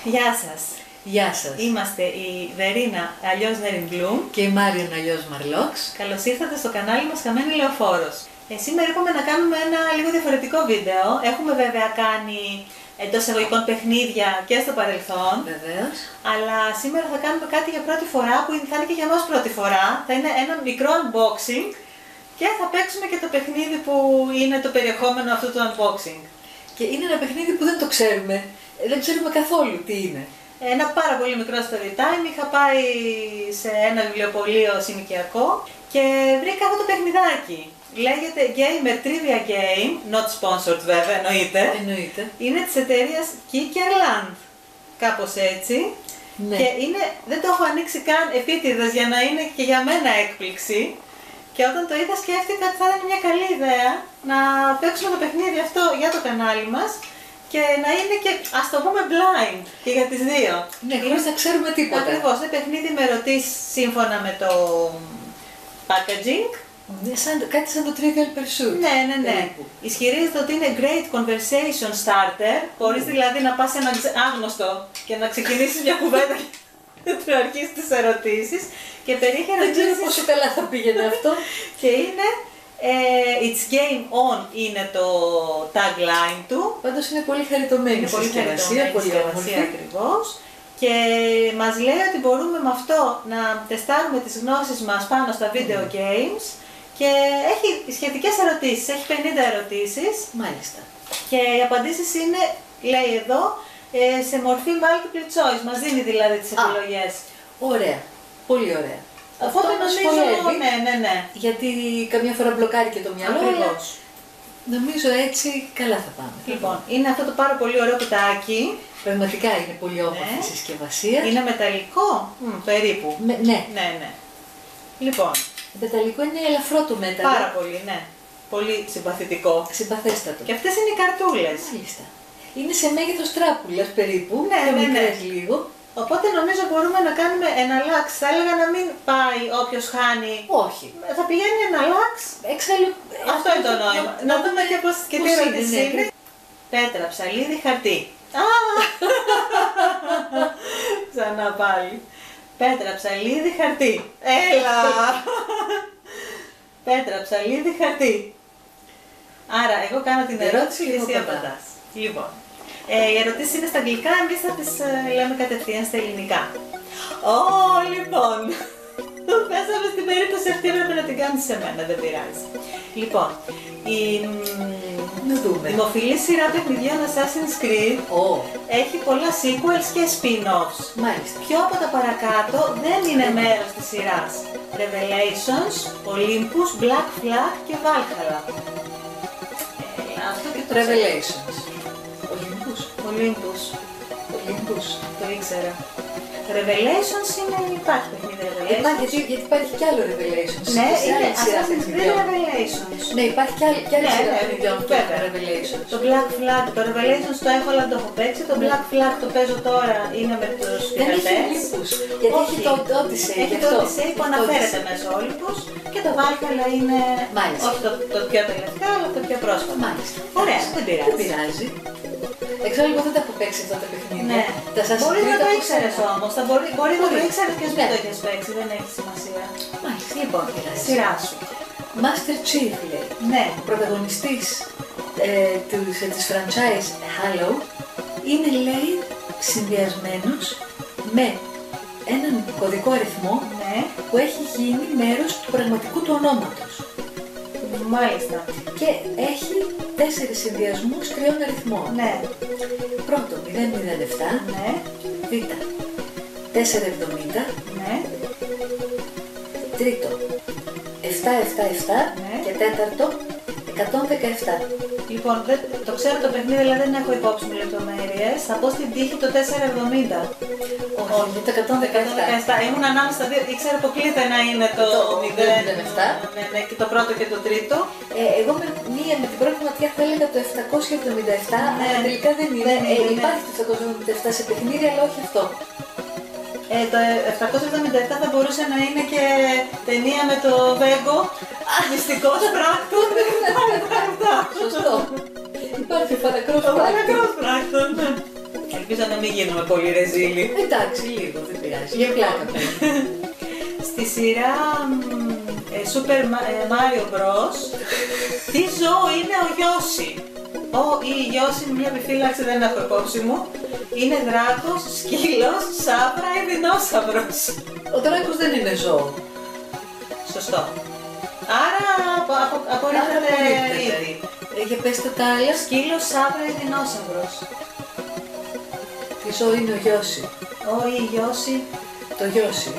Γεια σας. Γεια σας. Είμαστε η Βερίνα, αλλιώς Nerin Bloom. Και η Μάριον, αλλιώς Marlox. Καλώς ήρθατε στο κανάλι μας Χαμένη Λεωφόρος. Σήμερα είπαμε να κάνουμε ένα λίγο διαφορετικό βίντεο. Έχουμε βέβαια κάνει εντός εισαγωγικών παιχνίδια και στο παρελθόν. Βεβαίως. Αλλά σήμερα θα κάνουμε κάτι για πρώτη φορά που θα είναι και για μας πρώτη φορά. Θα είναι ένα μικρό unboxing και θα παίξουμε και το παιχνίδι που είναι το περιεχόμενο αυτού του unboxing. Και είναι ένα παιχνίδι που δεν το ξέρουμε. Δεν ξέρουμε καθόλου τι είναι. Ένα πάρα πολύ μικρό story time. Είχα πάει σε ένα βιβλιοπωλείο συνοικιακό και βρήκα αυτό το παιχνιδάκι. Λέγεται Gamer Trivia Game, not sponsored βέβαια, εννοείται. Είναι της εταιρείας Kikerland, κάπως έτσι. Ναι. Και δεν το έχω ανοίξει καν επίτηδες για να είναι και για μένα έκπληξη. Και όταν το είδα σκέφτηκα ότι θα ήταν μια καλή ιδέα να παίξουμε το παιχνίδι αυτό για το κανάλι μας και να είναι και, ας το πούμε, blind και για τις δύο. Ναι, χωρίς να ξέρουμε τίποτα. Ακριβώς, είναι παιχνίδι με ερωτήσεις σύμφωνα με το packaging. Κάτι σαν το Trivial Pursuit. Ναι. Περίπου. Ισχυρίζεται ότι είναι great conversation starter, χωρίς δηλαδή να πας σε έναν άγνωστο και να ξεκινήσεις μια κουβέντα και να αρχίσεις τις ερωτήσεις. Και περιέχει Δεν ξέρω πόσο καλά θα πήγαινε αυτό. Και είναι It's Game On είναι το tagline του. Πάντως είναι πολύ χαριτωμένη η συσκευασία, πολύ όμορφη ακριβώς. Και μας λέει ότι μπορούμε με αυτό να τεστάρουμε τις γνώσεις μας πάνω στα video games και έχει σχετικές ερωτήσεις, έχει 50 ερωτήσεις. Μάλιστα. Και οι απαντήσεις είναι, λέει εδώ, σε μορφή multiple choice, μας δίνει δηλαδή τις επιλογές. Ωραία, πολύ ωραία. Οπότε νομίζω, ναι. Γιατί καμιά φορά μπλοκάρει και το μυαλό. Ακριβώς. Νομίζω έτσι καλά θα πάμε. Λοιπόν, είναι αυτό το πάρα πολύ ωραίο κουτάκι. Πραγματικά είναι πολύ όμορφη η συσκευασία. Είναι μεταλλικό, περίπου. Ναι. Λοιπόν. Μεταλλικό είναι ελαφρό το μέταλλο. Πάρα πολύ, ναι. Πολύ συμπαθητικό. Συμπαθέστατο. Και αυτές είναι οι καρτούλες. Μάλιστα. Είναι σε μέγεθος τράπουλας περίπου, ναι. μικρές λίγο. Οπότε νομίζω μπορούμε να κάνουμε εναλλάξ. Θα έλεγα να μην πάει όποιος χάνει. Όχι. Θα πηγαίνει εναλλάξ. Εξάλλου. Αυτό είναι το νόημα. Να δούμε και πώς και τι ερώτηση είναι. Πέτρα, ψαλίδι, χαρτί. Ξανά πάλι. Πέτρα, ψαλίδι, χαρτί. Έλα! Πέτρα, ψαλίδι, χαρτί. Άρα, εγώ κάνω την ερώτηση και εσύ απαντάς. Λοιπόν, οι ερωτήσεις είναι στα αγγλικά, εμείς θα τις λέμε κατευθείαν στα ελληνικά. Λοιπόν, πέσαμε στην περίπτωση αυτή, έπρεπε να την κάνεις σε μένα, δεν πειράζει. Λοιπόν, η δημοφιλή σειρά παιχνιδιών Assassin's Creed έχει πολλά sequels και spin-offs. Μάλιστα. Ποιο από τα παρακάτω δεν είναι μέρος της σειράς? Revelations, Olympus, Black Flag και Valhalla. Αυτό και το Revelations. Olympus. Το ήξερα. Revelations υπάρχει παιχνίδι Revelations. Γιατί υπάρχει κι άλλο Revelations. Ναι, είναι Assassin's Creed Revelations. Ναι, υπάρχει κι άλλη σειρά παιχνιδιών που είναι Revelations. Το Black Flag, το Revelations το έχω αλλά δεν το έχω παίξει. Το Black Flag το παίζω τώρα, είναι με τους πειρατές. Δεν έχει Olympus. Γιατί έχει το Odyssey. Έχει το Odyssey που αναφέρεται μέσα Olympus και το Valhalla είναι όχι το πιο τελευταίο αλλά το πιο πρόσφατο. Μάλιστα. Ωραία, δεν πειράζει. Εξάλλου εγώ δεν τα έχω παίξει αυτά τα παιχνίδια. Ναι. Μπορεί να το ήξερες ήξερα. όμως. Μπορεί να το ήξερες και δεν το έχεις παίξει. Δεν έχει σημασία. Μάλιστα. Λοιπόν, σειρά σου. Master Chief λέει. Ναι. Ο πρωταγωνιστής της franchise Halo είναι, λέει, συνδυασμένος με έναν κωδικό αριθμό που έχει γίνει μέρος του πραγματικού του ονόματος. Μάλιστα. Και έχει 4 συνδυασμούς 3 αριθμών. Ναι. Πρώτο 007, Ναι. Β 470, Ναι. τρίτο 777 και τέταρτο 117. Λοιπόν, το ξέρω το παιχνίδι, αλλά δεν έχω υπόψη μου λεπτομέρειες. Θα πω στην τύχη το 470. Όχι, το 117. Ήμουν ανάμεσα στα δύο. Ήξερα αποκλείται να είναι το 007. Ναι, και το πρώτο και το τρίτο. Εγώ με την πρώτη ματιά θα έλεγα το 777, αλλά τελικά δεν είναι. Υπάρχει το 777 σε παιχνίδι, αλλά όχι αυτό. Το 777 θα μπορούσε να είναι και ταινία με το Βέγκο, μυστικός πράκτον. Σωστό. Υπάρχει ο παρακρός πράκτον. Ελπίζω να μην γίνουμε πολύ ρεζίλοι. Εντάξει, λίγο, δεν πειράζει. Για πλάκα πέρα. Στη σειρά Super Mario Bros. Τι ζώο είναι ο Yoshi? Η Yoshi είναι μια επιφύλαξη, δεν έχω υπόψη μου. Είναι δράκος, σκύλος, σάπρα ή δεινόσαυρος? Ο δράκος δεν είναι ζώο. Σωστό. Άρα απορρίπτεται ήδη. Για πέστε τα άλλα. Σκύλος, σάπρα ή δεινόσαυρος? Τι ζώο είναι ο Yoshi? Η Yoshi. Το Yoshi.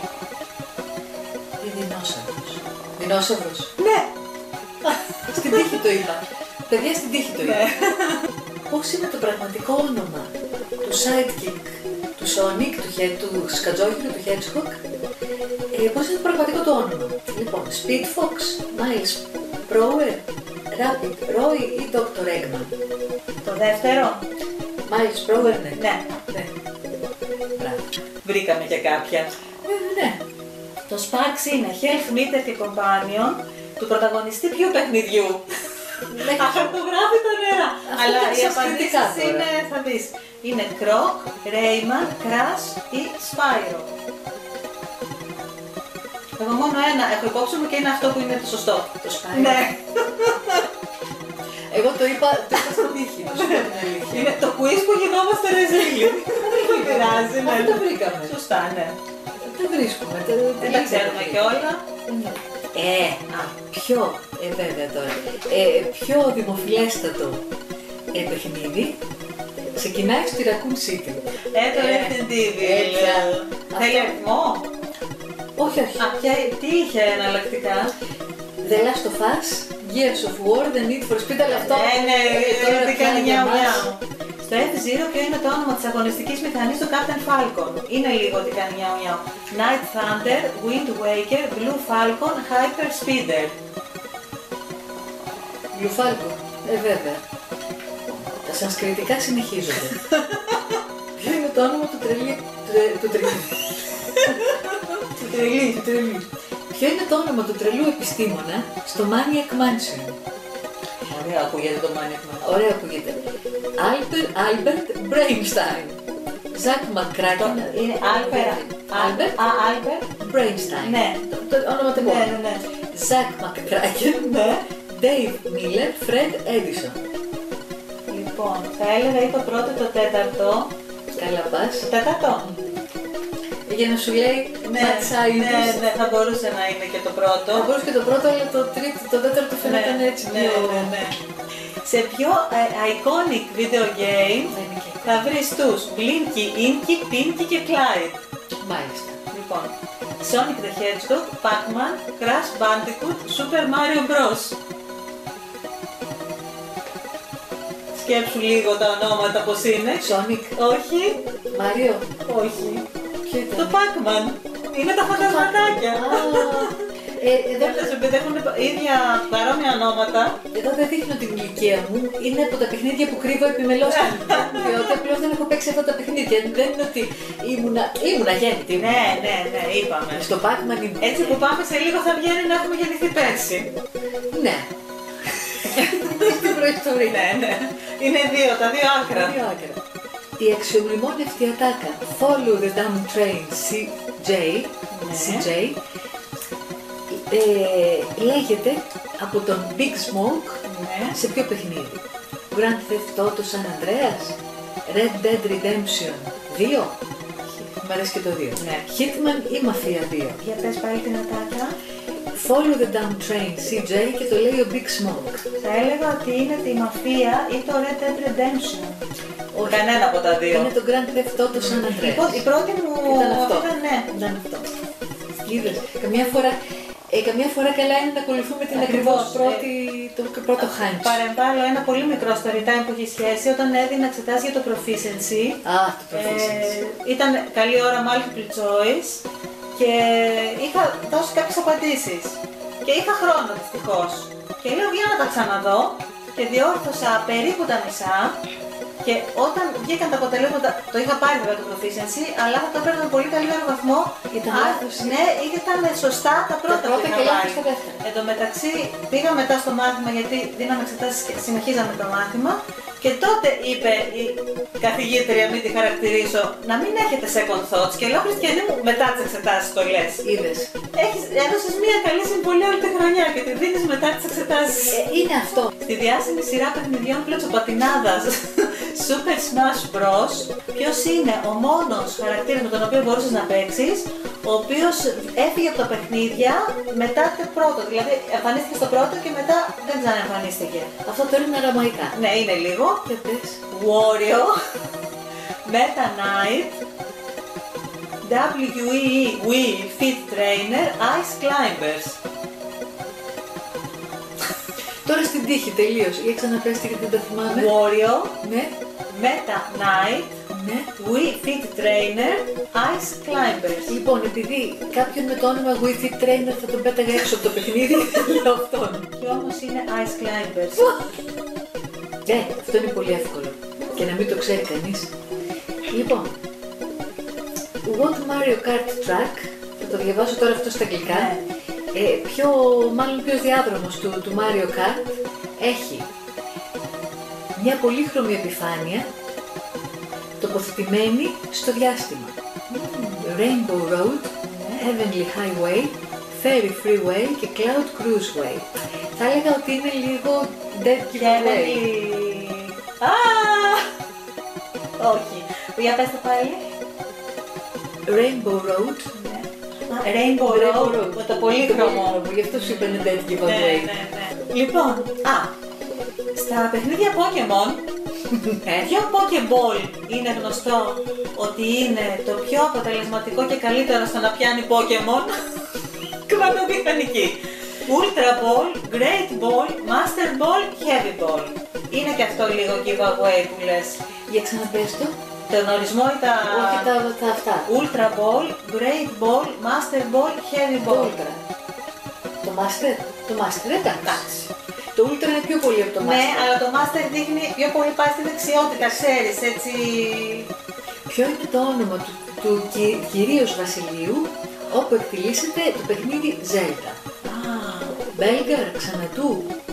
Ή δεινόσαυρος? Δεινόσαυρος. Ναι. Στην τύχη το είπα. Παιδιά, στην τύχη το είπα. Πώς είναι το πραγματικό όνομα του sidekick, του Sonic, του σκατζόχυρου, του Hedgehog? Πώς είναι το πραγματικό του όνομα? Λοιπόν, Speed Fox, Miles Prower, Rapid Roy ή Dr. Eggman? Το δεύτερο. Miles Prower, ναι. Ναι. Μπράβο. Βρήκαμε και κάποια. Ναι. Το Sparks είναι Health Meter και Companion του πρωταγωνιστή ποιου παιχνιδιού? Αχαρτογράφει τα νερά. Αλλά οι απαντήσεις είναι, θα δεις, είναι Croc, Rayman, Crash ή Spyro. Εγώ μόνο ένα έχω υπόψη μου και είναι αυτό που είναι το σωστό. Το Spyro. Ναι. Εγώ το είπα στον τύχη, να σου πω την αλήθεια. Είναι το quiz που γινόμαστε ρεζίλοι. Δεν πειράζει, ναι. Δεν το βρήκαμε. Σωστά, ναι. Δεν βρίσκουμε. Δεν τα ξέρουμε και όλα. Βέβαια τώρα. Πιο δημοφιλέστατο παιχνίδι ξεκινάει στη Raccoon City. Το Resident Evil. Θέλει αριθμό? Όχι, όχι. Τι είχε εναλλακτικά? The Last of Us, Gears of War, The Need for Speed, αλλά αυτό τώρα τι κάνει νιάου. Στο F-Zero ποιο είναι το όνομα της αγωνιστικής μηχανής του Captain Falcon? Είναι λίγο ότι κάνει νιάου. Night Thunder, Wind Waker, Blue Falcon, Hyper Speeder. Blue Falcon, βέβαια. Τα σανσκριτικά συνεχίζονται. Ποιο είναι το όνομα του τρελή? Του τρελή. Ποιο είναι το όνομα του τρελού επιστήμονα στο Maniac Mansion? Ωραία ακούγεται το Maniac Mansion. Ωραία ακούγεται. Albert Brainstein. Zack McCracken. Είναι Albert Brainstein. Ναι. Το όνομα του μόνο. Ναι. Zack McCracken. Ναι. Dave Miller, Fred Edison. Λοιπόν, θα έλεγα ή το πρώτο ή το τέταρτο. Καλά πας. Το τέταρτο. Για να σου λέει ναι, θα μπορούσε να είναι και το πρώτο. Θα μπορούσε και το πρώτο, αλλά το τέταρτο φαίνεται έτσι πιο... Ναι. Σε ποιο iconic video game θα βρεις τους Blinky, Inky, Pinky και Clyde? Μάλιστα. Λοιπόν, Sonic the Hedgehog, Pac-Man, Crash Bandicoot, Super Mario Bros. Σκέψου λίγο τα ονόματα πως είναι. Sonic. Όχι. Mario. Όχι. Ποιο ήταν? Το Pac-Man. Είναι τα φαντασματάκια. Επειδή έχουν ίδια παρόμοια ονόματα. Εδώ δεν δείχνω την ηλικία μου. Είναι από τα παιχνίδια που κρύβω επιμελώς την ηλικία μου, διότι απλώς δεν έχω παίξει αυτά τα παιχνίδια. Δεν είναι ότι ήμουνα γέννητη. Ναι, είπαμε. Στο Pac-Man ήμουν. Έτσι που πάμε σε λίγο θα βγαίνει να έχουμε γεννηθεί πέρσι. Ναι. Στην προϊστορία. Ναι. Είναι τα δύο άκρα. Η αξιομνημόνευτη ατάκα Follow the Damn Train CJ λέγεται από τον Big Smoke σε ποιο παιχνίδι? Grand Theft Auto San Andreas, Red Dead Redemption 2, μ' αρέσει και το 2, Hitman ή Mafia 2? Για πες πάλι την ατάκα. Follow the Damn Train CJ και το λέει ο Big Smoke. Θα έλεγα ότι είναι τη Mafia ή το Red Dead Redemption. Όχι. Κανένα από τα δύο. Είναι το Grand Theft Auto San Andreas. Λοιπόν, η πρώτη μου ήταν αυτό. Ήταν αυτό. Είδες, καμιά φορά καλά είναι να ακολουθούμε την ακριβώς το πρώτο hunch. Παρεμβάλλω ένα πολύ μικρό story time που έχει σχέση όταν έδινα εξετάσεις για το proficiency. Το proficiency. Ήταν καλή ώρα multiple choice και είχα δώσει κάποιες απαντήσεις. Και είχα χρόνο δυστυχώς. Και λέω για να τα ξαναδώ και διόρθωσα περίπου τα μισά. Και όταν βγήκαν τα αποτελέσματα, το είχα πάρει βέβαια το proficiency, αλλά θα το έπαιρνα με πολύ καλύτερο βαθμό. Ήταν λάθος. Ναι, ήταν σωστά τα πρώτα που είχα πάρει. Και δεύτερα. Εν τω μεταξύ πήγα μετά στο μάθημα γιατί δίναμε εξετάσεις και συνεχίζαμε το μάθημα Και τότε είπε η καθηγήτρια, μην τη χαρακτηρίσω, να μην έχετε second thoughts και λέω Χριστιανή μου, μετά τις εξετάσεις το λες. Είδες. Έδωσες μια καλή συμβουλή όλη τη χρονιά και τη δίνεις μετά τις εξετάσεις. Είναι αυτό. Στη διάσημη σειρά παιχνιδιών πλετσοπατινάδας Super Smash Bros. Ποιος είναι ο μόνος χαρακτήρας με τον οποίο μπορούσες να παίξεις, ο οποίος έφυγε από τα παιχνίδια μετά το πρώτο. Δηλαδή εμφανίστηκε στο πρώτο και μετά δεν ξαναεμφανίστηκε. Αυτό τώρα είναι αραμαϊκά. Ναι, είναι λίγο. Και πες. Wario, Meta Knight, WEE Wii Fit Trainer, Ice Climbers. Τώρα στην τύχη τελείως. Για ξαναπέστε γιατί δεν το θυμάμαι. Wario, Ναι. Meta Knight, Ναι. Wii Fit Trainer, Ice Climbers. Λοιπόν, επειδή κάποιον με το όνομα Wii Fit Trainer θα τον πέταγα έξω από το παιχνίδι, λέω αυτόν. Και όμως είναι Ice Climbers. Αυτό είναι πολύ εύκολο. Και να μην το ξέρει κανείς. Λοιπόν, What Mario Kart Track, θα το διαβάσω τώρα αυτό στα αγγλικά. Μάλλον πιο διάδρομος του Mario Kart έχει μια πολύχρωμη επιφάνεια τοποθετημένη στο διάστημα. Rainbow Road, Heavenly Highway, Fairy Freeway και Cloud Cruiseway. Θα έλεγα ότι είναι λίγο Dead Giveaway. Όχι. Για πες το πάλι. Rainbow Road. Rainbow Road, με το πολύχρωμο. Γι' αυτό σου είπανε Dead Ναι, Giveaway. ναι, ναι. Λοιπόν, στα παιχνίδια Pokemon, ποιο Pokeball είναι γνωστό ότι είναι το πιο αποτελεσματικό και καλύτερο στο να πιάνει Pokemon? Κβαντομηχανική. Ultra Ball, Great Ball, Master Ball, Heavy Ball. Είναι και αυτό λίγο giveaway που λες. Για ξαναπες το. Τον ορισμό ή τα... Όχι τα αυτά. Ultra Ball, Great Ball, Master Ball, Heavy Ball. Ultra. Το Master. Το Master, εντάξει. Το Ultra είναι πιο πολύ από το Master. Ναι, αλλά το Master δείχνει πιο πολύ πάει στη δεξιότητα, ξέρεις, έτσι... Ποιο είναι το όνομα του κυρίως Βασιλείου όπου εκτιλήσεται το παιχνίδι Zelda? Belgar, Ξανατού,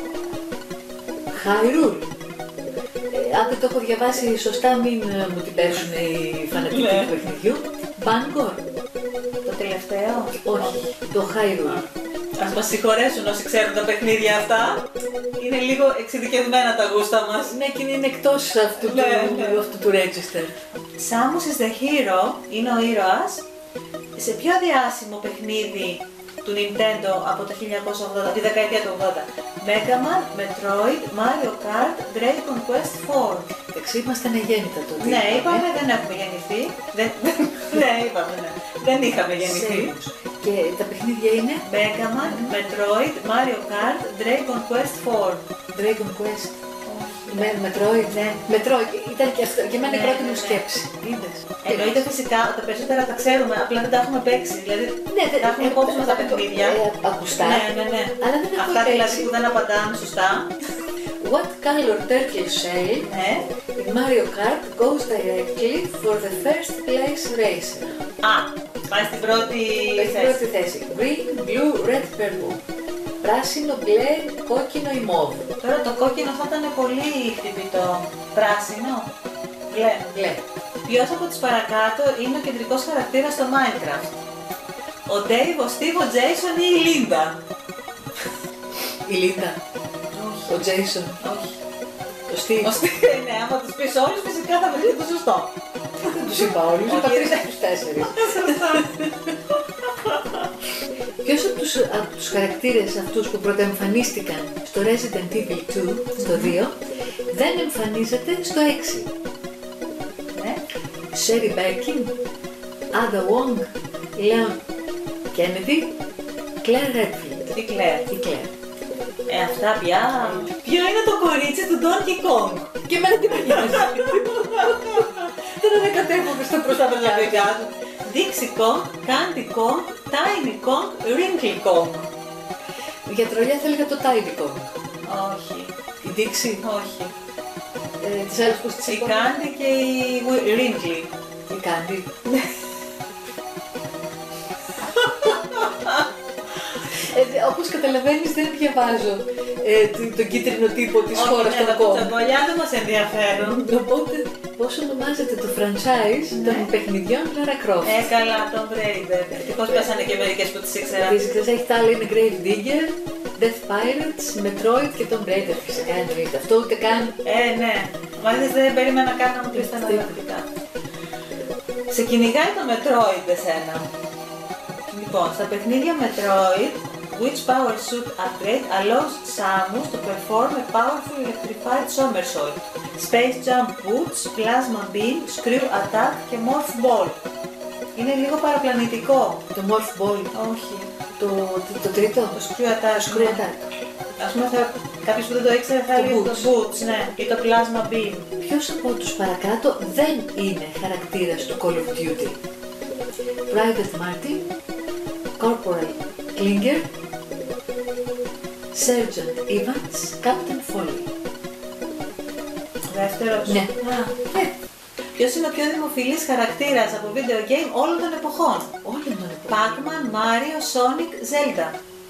Hyrule. Αν δεν το έχω διαβάσει σωστά, μην μου την πέσουν οι φανατικοί του παιχνιδιού. Bangor. Το τελευταίο. Όχι, το Hyrule. Ας μας συγχωρέσουν όσοι ξέρουν τα παιχνίδια αυτά. Είναι λίγο εξειδικευμένα τα γούστα μας. Ναι, και είναι εκτός αυτού του register. Samus is the hero, είναι ο ήρωας, σε πιο διάσημο παιχνίδι του Nintendo από το 1980, τη δεκαετία του 80. Mega Man, Metroid, Mario Kart, Dragon Quest 4. Εντάξει, ήμασταν αγέννητα τότε. Ναι, είπαμε, δεν έχουμε γεννηθεί. Ναι, είπαμε, ναι. Δεν είχαμε γεννηθεί. Και τα παιχνίδια είναι Mega Man, Metroid, Mario Kart, Dragon Quest 4. Dragon Quest. Με Metroid. Ναι. Metroid, ήταν και αυτό. Και εμένα η Ναι, πρώτη ναι, μου ναι. σκέψη. Είδες. Εννοείται φυσικά ότι τα περισσότερα τα ξέρουμε, απλά δεν τα έχουμε παίξει. Δηλαδή Ναι, τα έχουμε υπόψη μας τα παιχνίδια. Ακουστά. Ναι, ναι, ναι. Αλλά δεν έχω Αυτά δηλαδή παίξει. που δεν απαντάμε σωστά. What color turtle shell Ναι. in Mario Kart goes directly for the first place racer? Πάει στην πρώτη Στην θέση. πρώτη θέση. Green, blue, red, purple. Πράσινο, μπλε, κόκκινο ή μόβ. Τώρα το κόκκινο θα ήταν πολύ χτυπητό. Πράσινο. Μπλε. Μπλε. Ποιος από τους παρακάτω είναι ο κεντρικός χαρακτήρας στο Minecraft? Ο Dave, ο Steve, ο Jason ή η Linda? Η Λίντα. Όχι. Ο Jason. Όχι. Ο Steve. Ο Steve, ναι, άμα τους πεις όλους φυσικά θα βρει το σωστό. Δεν τους είπα όλους, είπα Όχι. 3 από τους 4. Ποιος από τους χαρακτήρες αυτούς που πρωτοεμφανίστηκαν στο Resident Evil 2, στο 2, δεν εμφανίζεται στο 6? Ναι. Sherry Birkin, Ada Wong, Leon Kennedy, Claire Redfield. Η Claire. Η Claire. Αυτά πια. Ποιο είναι το κορίτσι του Donkey Kong? Και εμένα τι με νοιάζει. Δεν ανακατεύομαι στα Προσωπικά του. Dixie Kong, Candy Kong, Tiny Kong, Wrinkly Kong. Για τρολιά θα έλεγα το Tiny Kong. Όχι. Η Dixie. Όχι. Τις άλλες πώς τις Η είπαμε. Candy και η Wrinkly. Η Candy. Όπως καταλαβαίνεις δεν διαβάζω τον κίτρινο τύπο της χώρας των Τα κόμμα. κουτσομπολιά δεν μας ενδιαφέρουν. Οπότε, πώς ονομάζεται το franchise των παιχνιδιών Lara Croft. Καλά, Tomb Raider. Ευτυχώς πέσανε και μερικές που τις ήξερα. Επίσης, έχει τα άλλα, είναι Grave Digger, Death Pirates, Metroid και Tomb Raider. Φυσικά εννοείται αυτό, ούτε καν. Ναι. Μα δεν περίμενα καν να μου πεις τα αναλλακτικά. Σε κυνηγάει το Metroid εσένα. Λοιπόν, στα παιχνίδια Metroid, which power suit upgrade allows Samus to perform a powerful electrified somersault, space jump boots, plasma beam, screw attack και morph ball. Είναι λίγο παραπλανητικό. Το Morph Ball. Όχι. Το τρίτο. Το screw attack. Screw attack. Ας πούμε, κάποιος που δεν το ήξερε θα έλεγε το boots, ναι, ή το plasma beam. Ποιος από τους παρακάτω δεν είναι χαρακτήρας του Call of Duty? Private Martin, Corporal Klinger, Sergeant Evans, Captain Foley. Δεύτερος. Ναι. Ποιος είναι ο πιο δημοφιλής χαρακτήρας από video game όλων των εποχών? Όλων των εποχών. Pac-Man, Mario, Sonic, Zelda.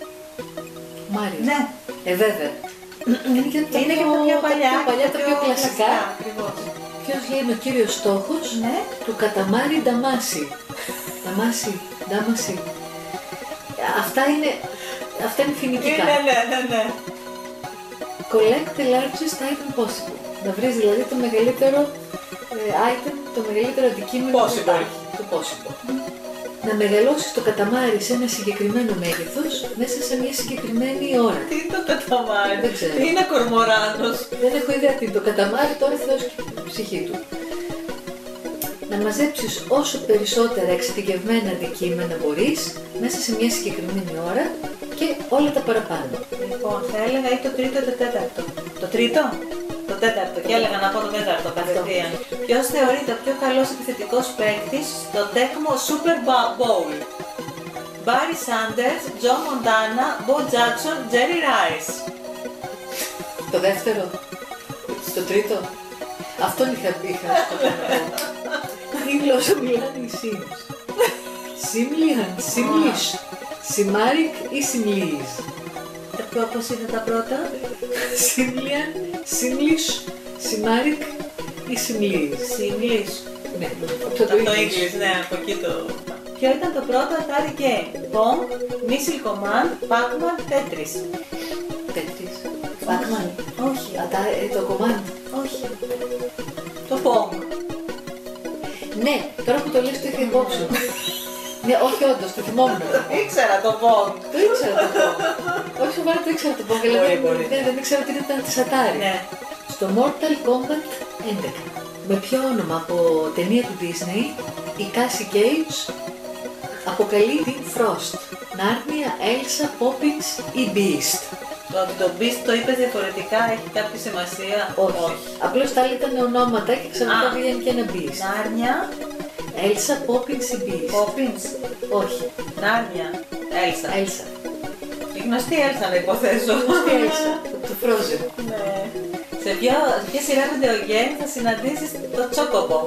Μάριο. Ναι. Βέβαια. Είναι και τα Είναι και τα πιο παλιά, τα πιο κλασικά. Ακριβώς. Ποιος λέει είναι ο κύριος στόχος Ναι. του Καταμάρι Νταμάσι. Ντάμασι. Αυτά είναι φοινικικά. Ναι. Collect the largest item possible. Να βρεις δηλαδή το μεγαλύτερο item, το μεγαλύτερο αντικείμενο που Possible. υπάρχει. Το possible. Να μεγαλώσεις το καταμάρι σε ένα συγκεκριμένο μέγεθος μέσα σε μια συγκεκριμένη ώρα. Τι είναι το καταμάρι? Δεν ξέρω. Τι είναι κορμοράνος? Δεν έχω ιδέα τι είναι το καταμάρι, τώρα θα δώσω και την ψυχή του. Να μαζέψεις όσο περισσότερα εξειδικευμένα αντικείμενα μπορείς μέσα σε μια συγκεκριμένη ώρα και όλα τα παραπάνω. Λοιπόν, θα έλεγα ή το τρίτο ή το τέταρτο. Το τρίτο? Το τέταρτο. Και έλεγα να πω το τέταρτο κατευθείαν. Ποιος θεωρείται ο πιο καλός επιθετικός παίκτης στο Tecmo Super Bowl? Barry Sanders, Joe Montana, Bo Jackson, Jerry Rice. Το δεύτερο, το τρίτο, αυτόν είχα σκοπό να πω. Τι γλώσσα μιλάνε οι Sims? Simlian, Simlish, Simaric ή Simlish? Πώς είναι τα πρώτα? Simlian, Simlish, Simaric ή Simlish? Simlish. Ναι, Το English, ναι, από εκεί το... Ποιο ήταν το πρώτο Atari game? Pong, Missile Command, Pac-Man, Tetris. Tetris. Pac-Man. Όχι. Το command. Όχι. Το Pong. Ναι, τώρα που το λες το είχα υπόψη μου. Ναι, όχι όντως, το θυμόμουν. Ήξερα το Pong. Το ήξερα το Pong. Όχι σοβαρά το ήξερα το Pong. Μπορεί. Δεν ήξερα ότι ήταν της Atari. Ναι. Στο Mortal Kombat 11. Με ποιο όνομα από ταινία του Disney η Cassie Cage αποκαλεί την Frost? Narnia, Elsa, Poppins ή Beast? Το ότι το Beast το είπες διαφορετικά έχει κάποια σημασία? Όχι. Απλώς τα άλλα ήταν ονόματα και ξαφνικά βγαίνει και ένα Beast. Narnia, Elsa, Poppins ή Beast? Poppins. Όχι. Narnia, Elsa. Elsa. Η γνωστή Elsa να υποθέσω. Γνωστή Elsa. Το Frozen. Ναι. Σε ποια σειρά video game θα συναντήσεις το Chocobo?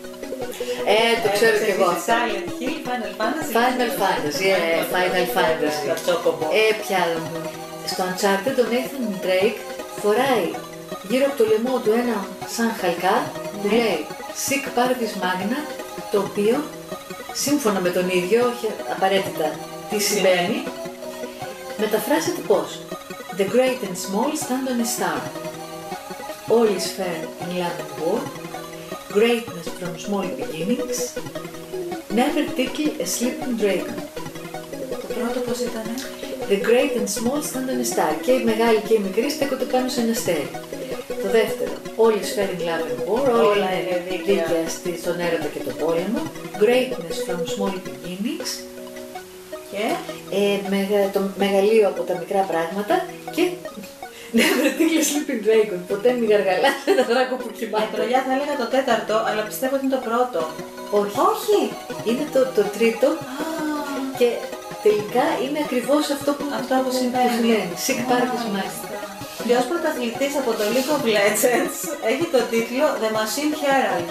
Το ξέρω κι εγώ. Silent Hill, Final Fantasy. Final Fantasy, Final Fantasy. Το Chocobo. Πια. Στο Uncharted ο Nathan Drake φοράει γύρω από το λαιμό του ένα σαν χαλκά που λέει Sic Parvis Magna, το οποίο σύμφωνα με τον ίδιο, όχι απαραίτητα τι σημαίνει, μεταφράζεται πως The great and small stand on a star. All is fair in love and war. Greatness from small beginnings. Never tickle a sleeping dragon. Το πρώτο πώς ήτανε? The great and small stand on a star. Και οι μεγάλοι και οι μικροί στέκονται πάνω σε ένα αστέρι. Το δεύτερο, all is fair in love and war. Όλα είναι δίκαια στον έρωτα και τον πόλεμο. Greatness from small beginnings. Και το μεγαλείο από τα μικρά πράγματα. Και Never tickle a sleeping dragon. Ποτέ μην γαργαλάς ένα δράκο που κοιμάται. τρολιά θα έλεγα το τέταρτο, αλλά πιστεύω ότι είναι το πρώτο. Όχι. Όχι. Είναι το τρίτο και τελικά είναι ακριβώς αυτό που συμβαίνει. Sic Parvis Magna. Ποιος πρωταθλητής από το League of Legends έχει το τίτλο The Machine Herald?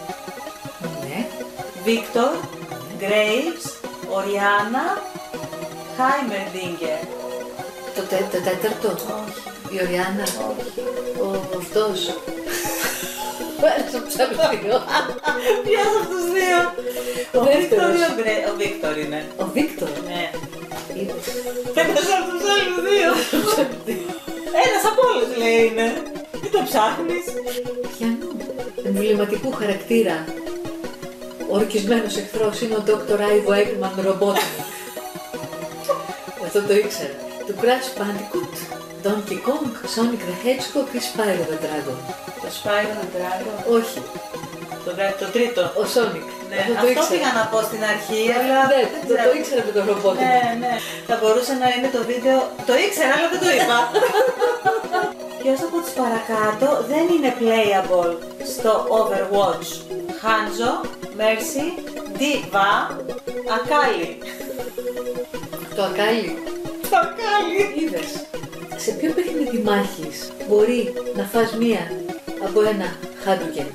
Ναι. Victor, Graves, Oriana, Heimerdinger. Το τέταρτο. Όχι. Η Οριάννα. Όχι. Αυτός. Ένας από τους άλλους δύο. Ποιος από τους δύο? Ο δεύτερος. Ο Βίκτορ είναι. Ο Βίκτορ. Ναι. Είδες. Ένας από τους άλλους δύο. Ένας από όλους λέει είναι. Μην το ψάχνεις. Ποιανού εμβληματικού χαρακτήρα ορκισμένος εχθρός είναι ο Dr. Ivo Eggman Robotnik. Αυτό το ήξερα. Του Crash Bandicoot, Donkey Kong, Sonic the Hedgehog ή Spyro the Dragon. Το Spyro the Dragon. Όχι, Το τρίτο. ο Sonic. Ναι, Αυτό το αυτό ήξερα. πήγα να πω στην αρχή, αλλά Ναι, δεν το ξέρω. ήξερα με τον Robotnik. Ναι, ναι. Θα μπορούσε να είναι το βίντεο. Το ήξερα, αλλά δεν το είπα. Ποιος από τους παρακάτω δεν είναι playable στο Overwatch? Hanzo, Mercy, Diva, Akali. Το Ακάλι. Το Akali. Είδες. Σε ποιο παιχνίδι μάχης μπορεί να φας μία από ένα Hadouken?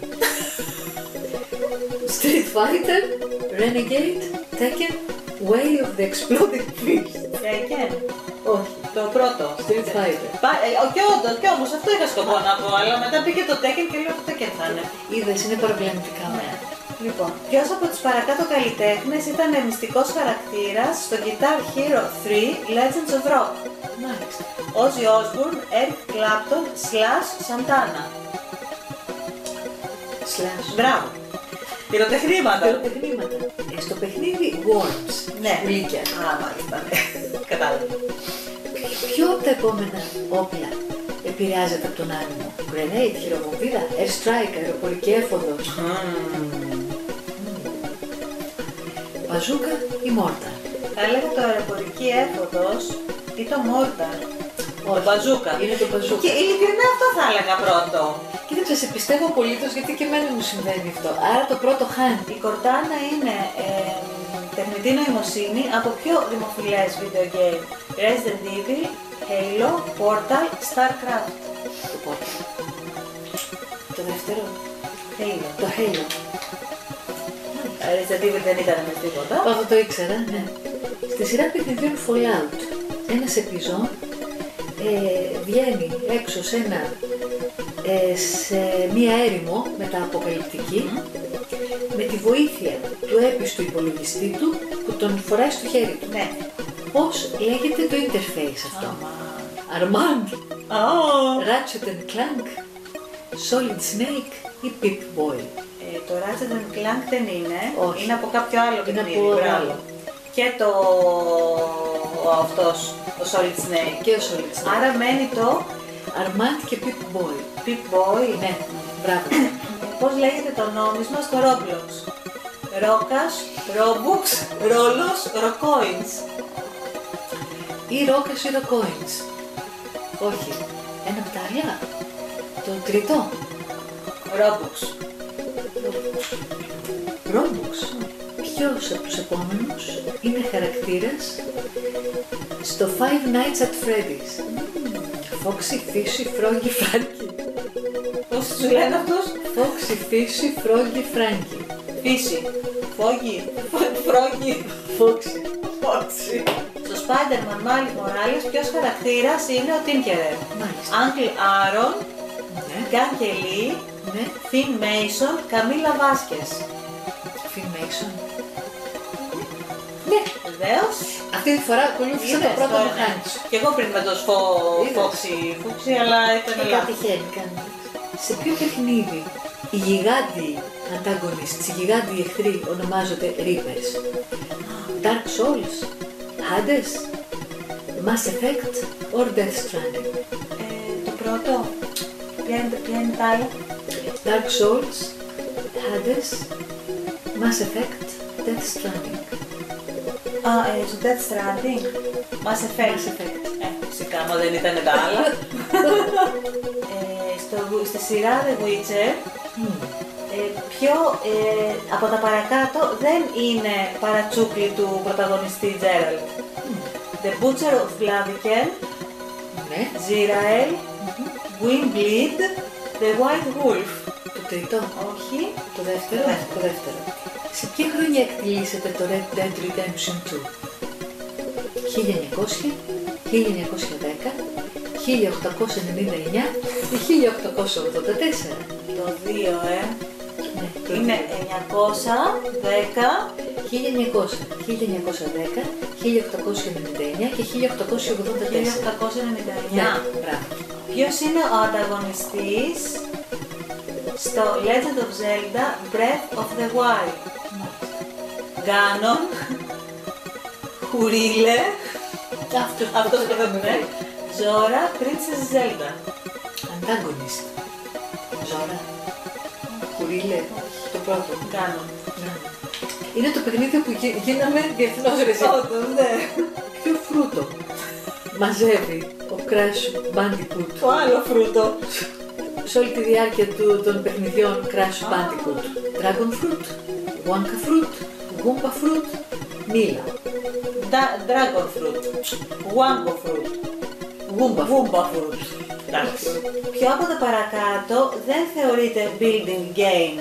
Street Fighter, Renegade, Tekken, Way of the Exploding Fist. Tekken. Όχι. Το πρώτο. Street Fighter. Και όμως αυτό είχα σκοπό να πω, αλλά μετά πήγε το Tekken και λέω το Tekken θα είναι. Είδες, είναι παραπλανητικά. Ναι. Λοιπόν, ποιος από τους παρακάτω καλλιτέχνες ήταν μυστικός χαρακτήρας στο Guitar Hero 3 Legends of Rock? Μάλιστα. Ozzy Osbourne, Eric Clapton, Slash, Santana. Slash. Μπράβο. Πυροτεχνήματα. Πυροτεχνήματα. Στο παιχνίδι Worms. Ναι. Πουλίκια. Α, μάλιστα, ναι. Κατάλαβα. Ποιο από τα επόμενα όπλα επηρεάζεται από τον άνεμο? Grenade, χειροβομβίδα, airstrike, αεροπορική έφοδος, μπαζούκα ή μόρταρ? Θα έλεγα το αεροπορική έφοδος ή το Mortar. Το Όχι. μπαζούκα. Είναι το μπαζούκα. Και ειλικρινά αυτό θα έλεγα πρώτο. Κοίταξε, σε πιστεύω απολύτως γιατί και εμένα μου συμβαίνει αυτό. Άρα το πρώτο χάνει. Η Cortana είναι τεχνητή νοημοσύνη από πιο δημοφιλές video game? Resident Evil, Halo, Portal, StarCraft. Το πρώτο. Το δεύτερο. Halo. Το Halo. Resident Evil δεν ήταν με τίποτα. Αυτό το ήξερα, ναι. Στη σειρά παιχνιδιών Fallout, ένας επιζών βγαίνει έξω σε μία έρημο μετααποκαλυπτική με τη βοήθεια του έπιστου υπολογιστή του που τον φοράει στο χέρι του. Ναι. Πώς λέγεται το interface αυτό? Αμά. Armand, Ratchet and Clank, Solid Snake ή Pip-Boy? Το Ratchet and Clank δεν είναι. Όχι. Είναι από κάποιο άλλο Είναι παιχνίδι. από Μπράβο. άλλο. Και αυτός, ο Solid Snake. Και ο Solid Snake. Άρα μένει το Armand και Pip-Boy. Pip-Boy. Ναι, μπράβο. Πώς λέγεται το νόμισμα στο Roblox? Ρόκας, Robux, Ρόλος, Rocoins. Ή Rocas ή Rocoins. Όχι. Ένα από τα άλλα. Το τρίτο. Robux. Robux. Ποιος από τους επόμενους είναι χαρακτήρας στο Five Nights at Freddy's? Foxy, Fishy, Froggy, Frankie. Πώς σου λένε αυτούς? Foxy, Fishy, Froggy, Frankie. Φύση. Φόγγι. Φρόγγι. Foxy. Φόξι. Στο Spider-Man Miles Morales ποιος χαρακτήρας είναι ο Tinkerer? Μάλιστα. Uncle Aaron, Ναι, Γκάνκε Λί, ναι. Finn Mason, Καμίλα Βάσκες. Finn Mason. Ναι, Βεβαίως. αυτή τη φορά ακολούθησα το Είδες πρώτο τώρα, μου ναι. χάντσο. Και εγώ πριν με το Είδες. Φόξι Φούξι, αλλά ήταν Κάτι λάθος. τυχαίνει κάνει. Σε ποιο παιχνίδι οι γιγάντιοι antagonists, οι γιγάντιοι εχθροί ονομάζονται Reapers? Dark Souls, Hades, Mass Effect or Death Stranding? Το πρώτο. Ποια είναι τα άλλα? Dark Souls, Hades, Mass Effect, Death Stranding. Στο Death Stranding. Mass Effect. Mass Effect. Φυσικά, μα δεν ήταν τα άλλα. Στη σειρά The Witcher, ποιο από τα παρακάτω δεν είναι παρατσούκλι του πρωταγωνιστή Geralt? The Butcher of Blaviken, Ναι. Zirael, Gwynbleed, The White Wolf. Το τρίτο. Όχι. Το δεύτερο. Ναι. Το δεύτερο. Σε ποια χρονιά εκτελήσεται το Red Dead Redemption 2? 1900, 1910, 1899 ή 1884. Το 2, Ναι, το είναι 910. 1900, 1910, 1899 και 1884. 1899. Μπράβο. Ποιος είναι ο ανταγωνιστής στο Legend of Zelda Breath of the Wild? Ganon, Hyrule, αυτός που δεν είναι, Zora, Princess Zelda. Antagonist. Ζώρα. Χουρίλε. Το πρώτο. Ganon. Είναι το παιχνίδι που γίναμε διεθνώς ρεσί. Όντως, ναι. Ποιο φρούτο μαζεύει ο Crash Bandicoot Το άλλο φρούτο. σε όλη τη διάρκεια των παιχνιδιών Crash Bandicoot? Dragon Fruit, Wonka Fruit, Goomba Fruit, Mila. Dragon Fruit, Wango Fruit, Goomba Fruit. Εντάξει. Ποιο από τα παρακάτω δεν θεωρείται building game?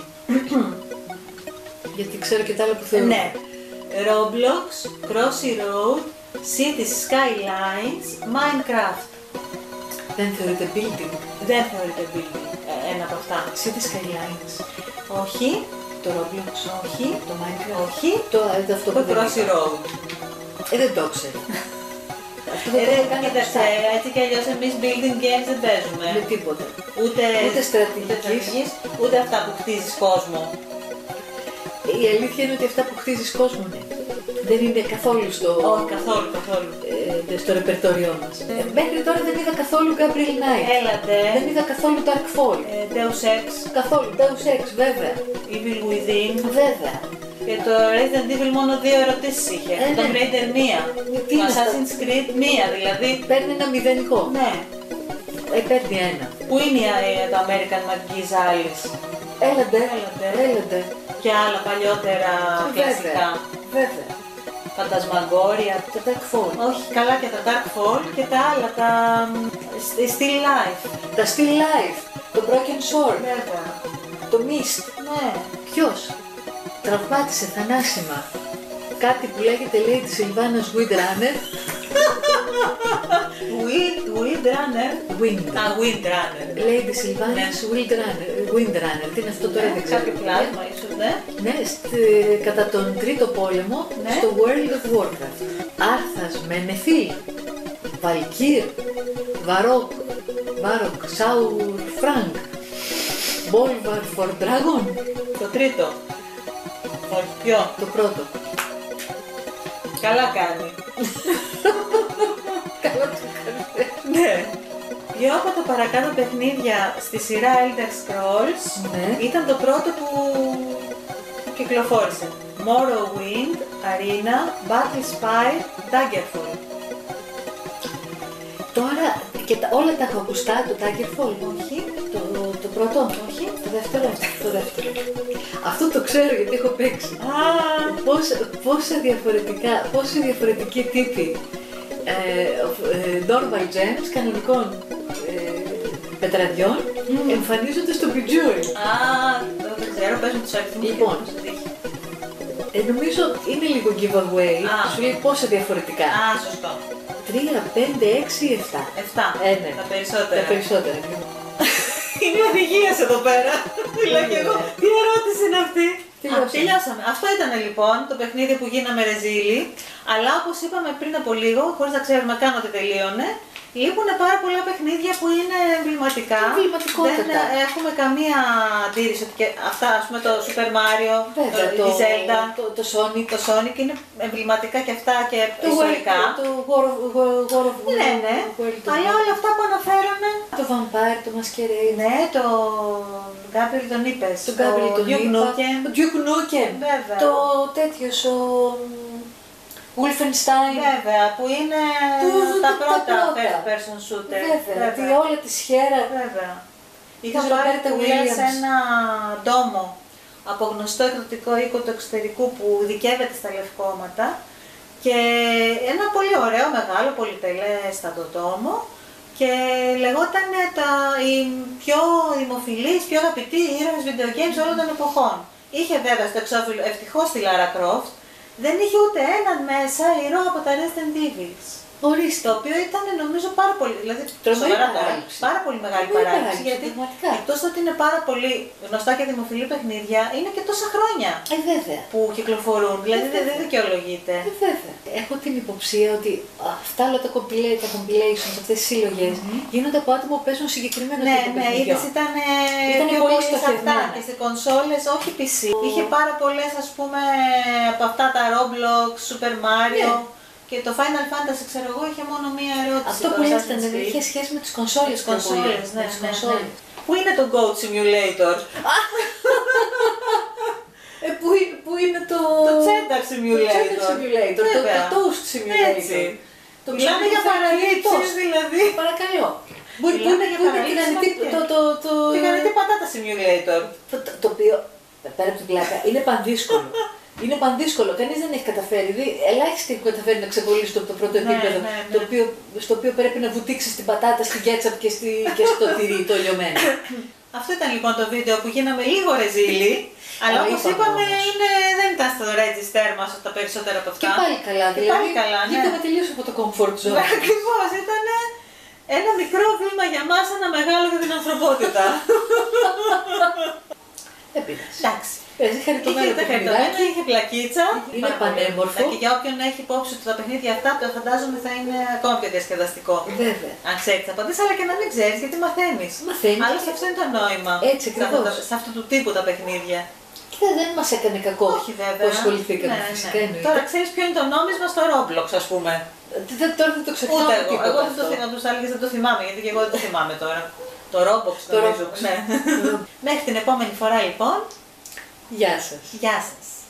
Γιατί ξέρω και τα άλλα που θέλω. Ναι. Roblox, Crossy Road, Cities Skylines, Minecraft. Δεν θεωρείται building. Δεν θεωρείται building ένα από αυτά. City Skylines. Όχι. Το Roblox. Όχι. Το Minecraft. Όχι. Αυτό Το που δεν Crossy είπα. Road. Δεν το ξέρω. Αυτό δεν το κάνω Κοίταξε, έτσι κι αλλιώς εμείς building games δεν παίζουμε. με τίποτα. Ούτε στρατηγικής. ούτε αυτά που χτίζεις κόσμο. Η αλήθεια είναι ότι αυτά που χτίζεις κόσμο, ναι, δεν είναι καθόλου Όχι, καθόλου. στο ρεπερτόριό μας. Μέχρι τώρα δεν είδα καθόλου Gabriel Knight. Έλατε. Δεν είδα καθόλου Darkfall. Deus Ex, Καθόλου. Deus Ex, βέβαια. Evil Within. Βέβαια. Και το Resident Evil μόνο 2 ερωτήσεις είχε. Ναι. Το Tomb Raider 1. Τι Το είναι αυτά? Assassin's Creed 1 δηλαδή. Παίρνει ένα μηδενικό. Ναι. Παίρνει ένα. Πού είναι το American McGee's Alice? Έλαντε. Και άλλα παλιότερα κλασικά. Βέβαια. Φαντασμαγκόρια. Το Darkfall. Όχι, καλά και τα Darkfall και τα άλλα, τα Still Life. Τα Still Life. Το Broken Sword. Βέβαια. Το Mist. Ναι. Ποιος τραυμάτισε θανάσιμα κάτι που λέγεται Lady Sylvanas Windrunner. Windrunner. Wind. Wind Runner. Lady Sylvanas Windrunner. Τι είναι αυτό τώρα, δεν ξέρω. Κάποιο πλάσμα ίσως, ναι. Ναι, κατά τον Τρίτο Πόλεμο, Ναι. στο World of Warcraft. Άρθας Menethil, Valkyr, Varrock, Saur Frank, Bolvar for Dragon. Το τρίτο. Όχι, ποιο. Το πρώτο. Καλά κάνει. Καλά το κάνετε. Ναι. Ποιο από τα παρακάτω παιχνίδια στη σειρά Elder Scrolls Ναι. ήταν το πρώτο που κυκλοφόρησε? Morrowind, Arena, Battlespire, Daggerfall. Τώρα και όλα τα έχω ακουστά, το Daggerfall. Όχι. Το πρώτο. Όχι. Το δεύτερο. Το δεύτερο. Αυτό το ξέρω γιατί έχω παίξει. Πόσα διαφορετικοί τύποι normal gems, κανονικών πετραδιών, εμφανίζονται στο Bejeweled. Δεν ξέρω, πες μου τους αριθμούς. Λοιπόν. και θα σου δείχνει. Νομίζω είναι λίγο giveaway, σου λέει πόσα διαφορετικά. Σωστό. 3, 5, 6, 7. 7. Ναι. Τα περισσότερα. Τα περισσότερα. Είναι οδηγίες εδώ πέρα. Λέω και εγώ, τι ερώτηση είναι αυτή? Τελειώσαμε. Αυτό ήταν λοιπόν το παιχνίδι που γίναμε ρεζίλοι. Αλλά όπως είπαμε πριν από λίγο, χωρίς να ξέρουμε καν ότι τελείωνε, λείπουν πάρα πολλά παιχνίδια που είναι εμβληματικά. Εμβληματικότατα. Δεν έχουμε καμία αντίρρηση ότι και αυτά, ας πούμε το Super Mario, το η Zelda, το Sonic. το Sonic είναι εμβληματικά και αυτά και ιστορικά. Το War of Ναι. Αλλά όλα αυτά που αναφέραμε. Το Vampire, το Masquerade. Ναι, το Gabriel τον είπες. Το Gabriel τον Duke είπα. Nukem. Το Duke Nukem. Βέβαια. Το τέτοιος, ο Wolfenstein. Βέβαια, που είναι τα πρώτα first person shooter. Βέβαια. Όλα τη σχέρα. Βέβαια. Είχα Της πάρει Roberta πουλιά σε Williams. ένα ντόμο από γνωστό εκδοτικό οίκο του εξωτερικού που ειδικεύεται στα λευκόματα και ένα πολύ ωραίο, μεγάλο, πολυτελέστατο ντόμο και λεγόταν οι πιο δημοφιλείς, πιο αγαπητοί ήρωες video games όλων των εποχών. Είχε βέβαια στο εξώφυλλο ευτυχώς τη Lara Croft, δεν είχε ούτε έναν μέσα ήρωα από τα Resident Evil. Ορίστε. Το οποίο ήταν νομίζω πάρα πολύ. Δηλαδή, Τρομερή σοβαρά τώρα, παράληψη. πάρα πολύ μεγάλη Τρομερή παράληψη. παράληψη, Γιατί πραγματικά. εκτός ότι είναι πάρα πολύ γνωστά και δημοφιλή παιχνίδια, είναι και τόσα χρόνια Βέβαια. που κυκλοφορούν. Δηλαδή δεν δικαιολογείται. Βέβαια. Έχω την υποψία ότι αυτά όλα τα compilations, αυτές τις συλλογές, γίνονται από άτομα που παίζουν συγκεκριμένο Ναι, τύπο ναι, παιχνιδιών. είδες, ήταν πιο πολύ πολύ σε αυτά στοχευμένα. και σε κονσόλες, όχι PC. Είχε πάρα πολλές, ας πούμε, από αυτά τα Roblox, Super Mario. Ναι. Και το Final Fantasy, ξέρω εγώ, είχε μόνο μία ερώτηση. Αυτό το που λες Assassin's Creed. είχε σχέση με τις κονσόλες. Τις κονσόλες, ναι, τις ναι, κονσόλες. ναι. Πού είναι το Goat Simulator? Πού είναι το... Το Cheddar Simulator. Το Cheddar Simulator, το Βέβαια. Toast Simulator. Έτσι. Το Μιλάμε για παραλήψεις δηλαδή. Παρακαλώ. Πού Μιλάμε για είναι παραλήψεις το... Τηγανιτή πατάτα Simulator. Το οποίο, πέρα από την πλάκα, είναι πανδύσκολο. Είναι πανδύσκολο, κανείς δεν έχει καταφέρει. Ελάχιστοι έχουν καταφέρει να ξεπολύσουν από το πρώτο επίπεδο, στο οποίο πρέπει να βουτήξεις την πατάτα, στην κέτσαπ και στο τυρί, το λιωμένο. Αυτό ήταν λοιπόν το βίντεο που γίναμε λίγο ρεζίλοι, αλλά όπως είπαμε δεν ήταν στο register μας τα περισσότερα από αυτά. Και πάλι καλά, δηλαδή. Βγήκαμε τελείως από το comfort zone. Ακριβώς, ήταν ένα μικρό βήμα για μας, ένα μεγάλο για την ανθρωπότητα. Δεν πειράζει. Εντάξει. Παίζει χαριτωμένο παιχνιδάκι. Είχε πλακίτσα. Είναι πανέμορφο. Και για όποιον έχει υπόψη του τα παιχνίδια αυτά, το φαντάζομαι θα είναι ακόμη πιο διασκεδαστικό. Βέβαια. Αν ξέρει τι απαντήσει, αλλά και να μην ξέρει, γιατί μαθαίνει. Μαθαίνεις. Άλλωστε αυτό είναι το νόημα. Έτσι ακριβώς. Σε αυτού του τύπου τα παιχνίδια. Κοίτα, δεν μας έκανε κακό. Όχι βέβαια. Που ασχοληθήκαμε, Ναι, φυσικά ναι. εννοείται. Τώρα ξέρει ποιο είναι το νόμισμα στο Roblox, ας πούμε. Τώρα δεν το ξεχνάω. Ούτε εγώ. τίποτα Εγώ δεν αυτό. το θυμάμαι. Του άλλοι δεν το θυμάμαι, γιατί και εγώ δεν το θυμάμαι τώρα. Το Roblox Το νομίζω. Roblox. Ναι. Μέχρι την επόμενη φορά λοιπόν. Γεια σας. Γεια σας.